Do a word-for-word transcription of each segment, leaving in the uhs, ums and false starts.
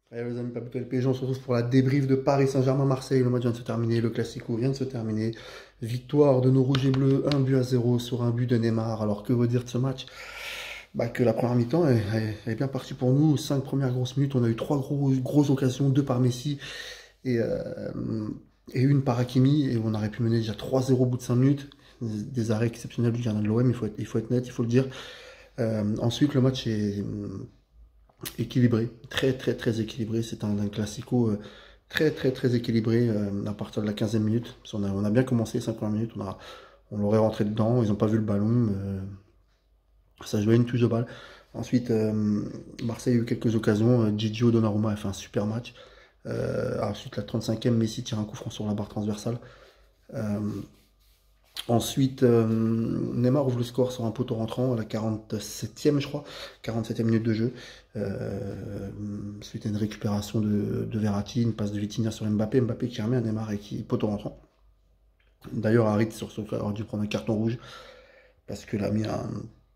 Allez les amis, Papito L P G, on se retrouve pour la débrief de Paris Saint-Germain-Marseille. Le match vient de se terminer, le Classico vient de se terminer. Victoire de nos rouges et bleus, un but à zéro sur un but de Neymar. Alors que veut dire de ce match? Bah, que la première mi-temps elle, elle- elle est bien partie pour nous. Cinq premières grosses minutes, on a eu trois gros, grosses occasions, deux par Messi et, euh, et une par Hakimi. Et on aurait pu mener déjà trois zéro au bout de cinq minutes. Des arrêts exceptionnels du gardien de l'O M, il faut être, il faut être net, il faut le dire. Euh, ensuite, le match est équilibré, très très très équilibré. C'est un, un classico euh, très très très équilibré euh, à partir de la quinzième minute. Parce qu'on a, on a bien commencé les cinq premières minutes, on, a, on l'aurait rentré dedans, ils n'ont pas vu le ballon. Euh, ça jouait une touche de balle. Ensuite, euh, Marseille a eu quelques occasions. Euh, Gigio Donnarumma a fait un super match. Euh, ensuite, la trente-cinquième, Messi tire un coup franc sur la barre transversale. Euh, Ensuite, euh, Neymar ouvre le score sur un poteau rentrant à la quarante-septième, je crois, quarante-septième minute de jeu. Euh, suite à une récupération de, de Verratti, une passe de Vitinha sur Mbappé, Mbappé qui remet à Neymar et qui poteau rentrant. D'ailleurs, Harit sur ce cas aurait dû prendre un carton rouge parce qu'il a mis un-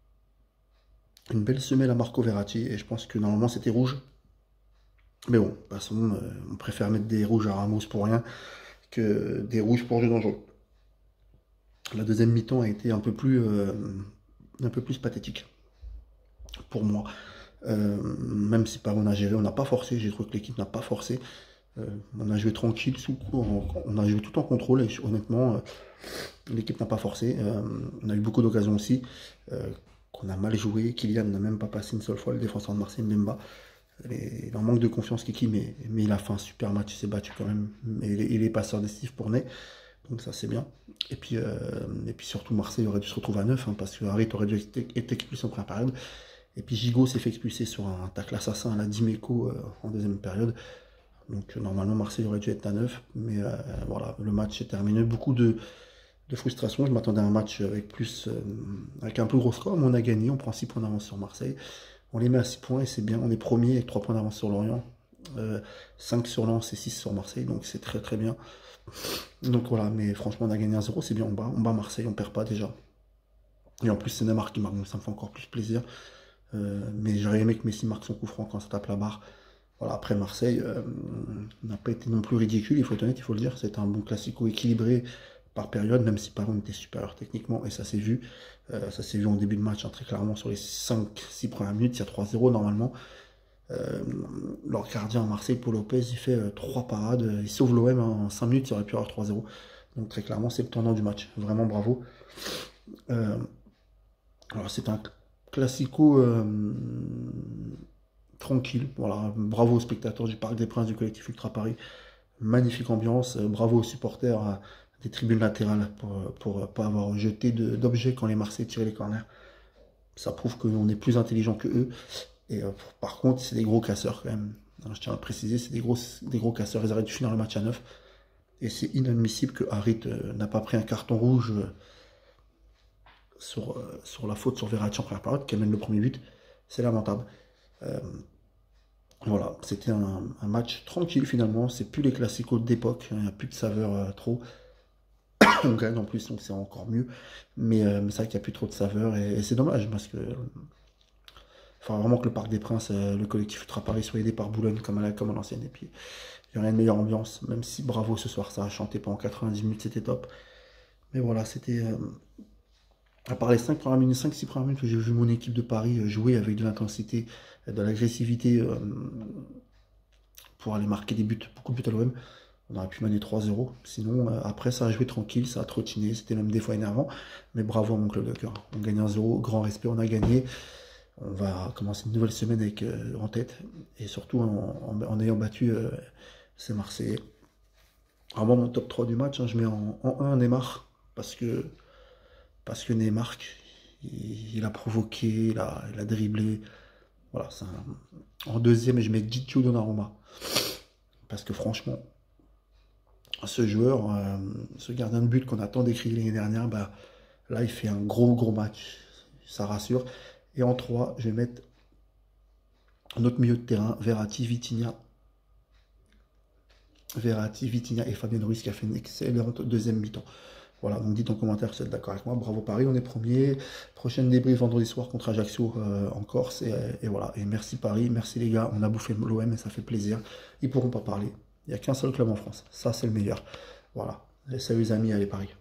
une belle semelle à Marco Verratti et je pense que normalement c'était rouge. Mais bon, de toute façon, euh, on préfère mettre des rouges à Ramos pour rien que des rouges pour jeu dangereux. La deuxième mi-temps a été un peu plus, euh, un peu plus pathétique pour moi. Euh, même si pas on a géré, on n'a pas forcé, j'ai trouvé que l'équipe n'a pas forcé. Euh, on a joué tranquille, sous, on, on a joué tout en contrôle et honnêtement, euh, l'équipe n'a pas forcé. Euh, on a eu beaucoup d'occasions aussi, euh, qu'on a mal joué. Kylian n'a même pas passé une seule fois, le défenseur de Marseille, Mbemba. Il en manque de confiance Kiki, mais, mais il a fait un super match, il s'est battu quand même. Et il, est, il est passeur décisif pour Ney, donc ça c'est bien. Et puis, euh, et puis surtout Marseille aurait dû se retrouver à neuf, hein, parce que Harit aurait dû être, être expulsé en première période. Et puis Gigot s'est fait expulser sur un tacle assassin à la Dimeco euh, en deuxième période. Donc euh, normalement Marseille aurait dû être à neuf. Mais euh, voilà, le match est terminé. Beaucoup de, de frustration. Je m'attendais à un match avec plus euh, avec un plus gros score, mais on a gagné. On prend six points d'avance sur Marseille. On les met à six points et c'est bien. On est premier avec trois points d'avance sur Lorient. Euh, cinq sur Lens et six sur Marseille. Donc c'est très très bien. Donc voilà, mais franchement on a gagné un zéro, c'est bien. On bat, on bat Marseille, on perd pas déjà. Et en plus c'est Neymar qui marque, donc ça me fait encore plus plaisir. Euh, mais j'aurais aimé que Messi marque son coup franc quand ça tape la barre. Voilà, après Marseille euh, n'a pas été non plus ridicule, il faut être honnête, il faut le dire. C'était un bon classico équilibré par période, même si Paris était supérieur techniquement, et ça s'est vu. Euh, ça s'est vu en début de match, hein, très clairement, sur les cinq six premières minutes, il y a trois zéro normalement. Euh, leur gardien à Marseille, Paul Lopez, il fait euh, trois parades, il sauve l'O M en cinq minutes, il aurait pu avoir trois zéro. Donc très clairement, c'est le tournant du match. Vraiment bravo. Euh, alors c'est un classico euh, tranquille. Voilà, bravo aux spectateurs du Parc des Princes du collectif Ultra Paris. Magnifique ambiance. Euh, bravo aux supporters euh, des tribunes latérales pour, pour pas avoir jeté d'objets quand les Marseillais tiraient les corners. Ça prouve qu'on est plus intelligent que eux. Et euh, par contre, c'est des gros casseurs quand même. Alors, je tiens à le préciser, c'est des gros, des gros casseurs. Ils auraient dû finir le match à neuf. Et c'est inadmissible que Harit euh, n'a pas pris un carton rouge euh, sur, euh, sur la faute sur Verratti en première période, qui amène le premier but. C'est lamentable. Euh, Voilà, c'était un, un match tranquille finalement. C'est plus les classicos d'époque, il n'y a plus de saveur euh, trop. On gagne en plus, donc c'est encore mieux. Mais, euh, mais c'est vrai qu'il n'y a plus trop de saveur et, et c'est dommage parce que il faudra vraiment que le Parc des Princes, euh, le collectif Ultra Paris soit aidé par Boulogne comme à la- comme à l'ancienne. Et puis il y aurait une meilleure ambiance, même si bravo ce soir, ça a chanté pendant quatre-vingt-dix minutes, c'était top. Mais voilà, c'était. Euh, à part les cinq premières minutes, cinq six premières minutes où j'ai vu mon équipe de Paris euh, jouer avec de l'intensité, euh, de l'agressivité euh, pour aller marquer des buts, beaucoup de buts à l'O M. On aurait pu mener trois zéro. Sinon, euh, après, ça a joué tranquille, ça a trottiné. C'était même des fois énervant. Mais bravo à mon club de cœur. On gagne un zéro, grand respect, on a gagné. On va commencer une nouvelle semaine avec, euh, en tête. Et surtout en, en- en ayant battu euh, ces Marseillais. Alors moi, mon top trois du match, hein, je mets en, en un Neymar. Parce que, parce que Neymar, il, il a provoqué, il a, il a dribblé. Voilà, c'est un- En deuxième, je mets Gigio Donnarumma. Parce que franchement, ce joueur, euh, ce gardien de but qu'on a tant décrit l'année dernière, bah, là, il fait un gros, gros match. Ça rassure. Et en trois, je vais mettre notre milieu de terrain, Verratti, Vitinha. Verratti, Vitinha et Fabien Ruiz qui a fait une excellente deuxième mi-temps. Voilà, donc dites en commentaire si vous êtes d'accord avec moi. Bravo Paris, on est premier. Prochaine débrief vendredi soir contre Ajaccio euh, en Corse. Et, et voilà, et merci Paris, merci les gars. On a bouffé l'O M et ça fait plaisir. Ils pourront pas parler. Il n'y a qu'un seul club en France. Ça, c'est le meilleur. Voilà. Et salut les amis, allez Paris.